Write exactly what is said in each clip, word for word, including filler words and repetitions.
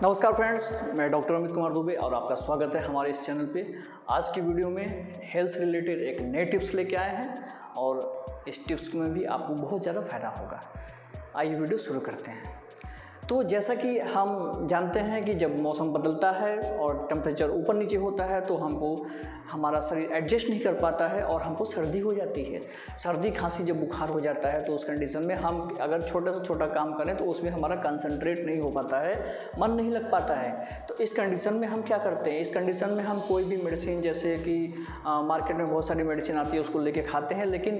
नमस्कार फ्रेंड्स, मैं डॉक्टर अमित कुमार दुबे और आपका स्वागत है हमारे इस चैनल पे। आज की वीडियो में हेल्थ रिलेटेड एक नए टिप्स लेके आए हैं और इस टिप्स में भी आपको बहुत ज़्यादा फ़ायदा होगा। आइए वीडियो शुरू करते हैं। तो जैसा कि हम जानते हैं कि जब मौसम बदलता है और टेम्परेचर ऊपर नीचे होता है तो हमको हमारा शरीर एडजस्ट नहीं कर पाता है और हमको सर्दी हो जाती है। सर्दी खांसी जब बुखार हो जाता है तो उस कंडीशन में हम अगर छोटा से छोटा काम करें तो उसमें हमारा कंसंट्रेट नहीं हो पाता है, मन नहीं लग पाता है। तो इस कंडीशन में हम क्या करते हैं, इस कंडीशन में हम कोई भी मेडिसिन, जैसे कि मार्केट में बहुत सारी मेडिसिन आती है, उसको लेके खाते हैं, लेकिन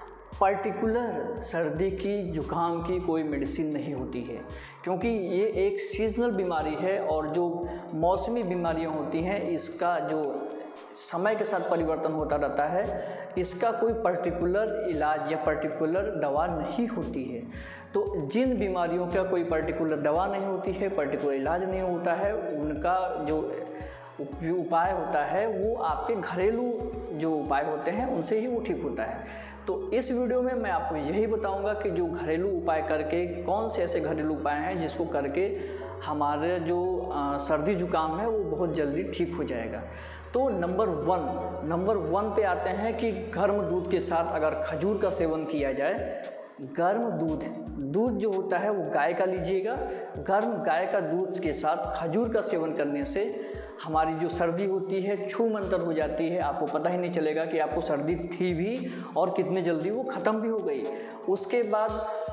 पर्टिकुलर सर्दी की जुकाम की कोई मेडिसिन नहीं होती है, क्योंकि ये एक सीजनल बीमारी है और जो मौसमी बीमारियां होती हैं इसका जो समय के साथ परिवर्तन होता रहता है, इसका कोई पर्टिकुलर इलाज या पर्टिकुलर दवा नहीं होती है। तो जिन बीमारियों का कोई पर्टिकुलर दवा नहीं होती है, पर्टिकुलर इलाज नहीं होता है, उनका जो उपाय होता है वो आपके घरेलू जो उपाय होते हैं उनसे ही वो ठीक होता है। तो इस वीडियो में मैं आपको यही बताऊंगा कि जो घरेलू उपाय करके, कौन से ऐसे घरेलू उपाय हैं जिसको करके हमारे जो आ, सर्दी जुकाम है वो बहुत जल्दी ठीक हो जाएगा। तो नंबर वन नंबर वन पे आते हैं कि गर्म दूध के साथ अगर खजूर का सेवन किया जाए। गर्म दूध दूध जो होता है वो गाय का लीजिएगा। गर्म गाय का दूध के साथ खजूर का सेवन करने से हमारी जो सर्दी होती है छू मंतर हो जाती है। आपको पता ही नहीं चलेगा कि आपको सर्दी थी भी और कितने जल्दी वो ख़त्म भी हो गई। उसके बाद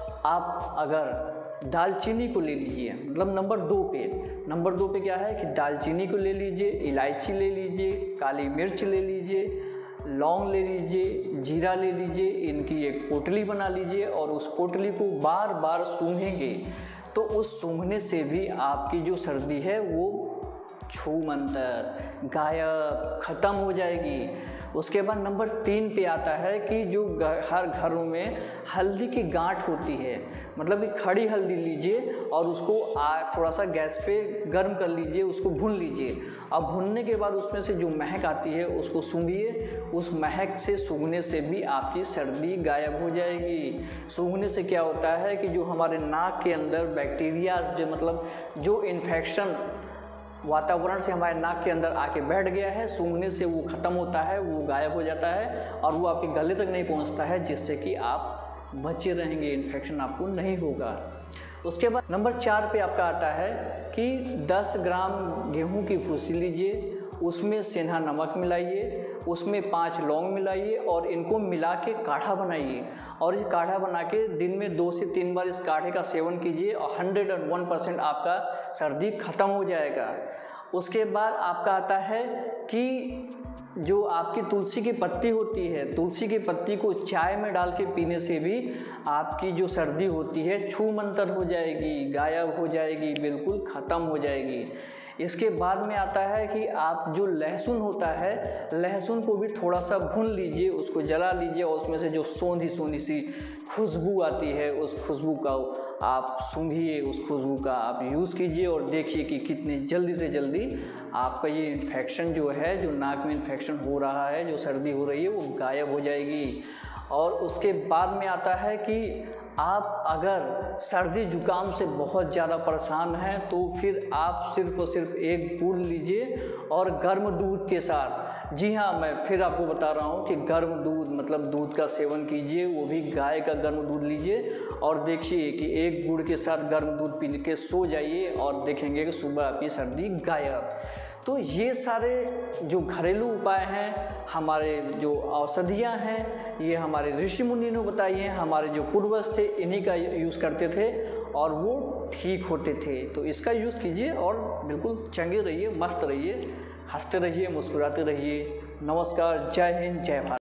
आप अगर दालचीनी को ले लीजिए, मतलब नंबर दो पे नंबर दो पे क्या है कि दालचीनी को ले लीजिए, इलायची ले लीजिए, काली मिर्च ले लीजिए, लौंग ले लीजिए, जीरा ले लीजिए, इनकी एक पोटली बना लीजिए और उस पोटली को बार बार सूंघेंगे तो उस सूंघने से भी आपकी जो सर्दी है वो छू मंतर गायब ख़त्म हो जाएगी। उसके बाद नंबर तीन पे आता है कि जो हर घरों में हल्दी की गांठ होती है, मतलब कि खड़ी हल्दी लीजिए और उसको थोड़ा सा गैस पे गर्म कर लीजिए, उसको भून लीजिए। अब भूनने के बाद उसमें से जो महक आती है उसको सूंघिए। उस महक से सूंघने से भी आपकी सर्दी गायब हो जाएगी। सूंघने से क्या होता है कि जो हमारे नाक के अंदर बैक्टीरिया, जो मतलब जो इन्फेक्शन वातावरण से हमारे नाक के अंदर आके बैठ गया है, सूंघने से वो ख़त्म होता है, वो गायब हो जाता है और वो आपके गले तक नहीं पहुंचता है, जिससे कि आप बचे रहेंगे, इन्फेक्शन आपको नहीं होगा। उसके बाद नंबर चार पे आपका आता है कि दस ग्राम गेहूं की भूसी लीजिए, उसमें सेंधा नमक मिलाइए, उसमें पांच लौंग मिलाइए और इनको मिला के काढ़ा बनाइए। और इस काढ़ा बना के दिन में दो से तीन बार इस काढ़े का सेवन कीजिए और हंड्रेड एंड वन परसेंट आपका सर्दी खत्म हो जाएगा। उसके बाद आपका आता है कि जो आपकी तुलसी की पत्ती होती है, तुलसी की पत्ती को चाय में डाल के पीने से भी आपकी जो सर्दी होती है छू मंतर हो जाएगी, गायब हो जाएगी, बिल्कुल ख़त्म हो जाएगी। इसके बाद में आता है कि आप जो लहसुन होता है, लहसुन को भी थोड़ा सा भून लीजिए, उसको जला लीजिए और उसमें से जो सोंधी सोंधी सी खुशबू आती है उस खुशबू का आप सूंघिए, उस खुशबू का आप यूज़ कीजिए और देखिए कि कितनी जल्दी से जल्दी आपका ये इन्फेक्शन जो है, जो नाक में इन्फेक्शन हो रहा है, जो सर्दी हो रही है, वो गायब हो जाएगी। और उसके बाद में आता है कि आप अगर सर्दी जुकाम से बहुत ज़्यादा परेशान हैं तो फिर आप सिर्फ और सिर्फ एक बूंद लीजिए और गर्म दूध के साथ, जी हाँ, मैं फिर आपको बता रहा हूँ कि गर्म दूध मतलब दूध का सेवन कीजिए, वो भी गाय का गर्म दूध लीजिए और देखिए कि एक गुड़ के साथ गर्म दूध पी के सो जाइए और देखेंगे कि सुबह आपकी सर्दी गायब। तो ये सारे जो घरेलू उपाय हैं, हमारे जो औषधियाँ हैं, ये हमारे ऋषि मुनि ने बताई हैं, हमारे जो पूर्वज थे इन्हीं का यूज़ करते थे और वो ठीक होते थे। तो इसका यूज़ कीजिए और बिल्कुल चंगे रहिए, मस्त रहिए, हंसते रहिए, मुस्कुराते रहिए। नमस्कार, जय हिंद, जय भारत।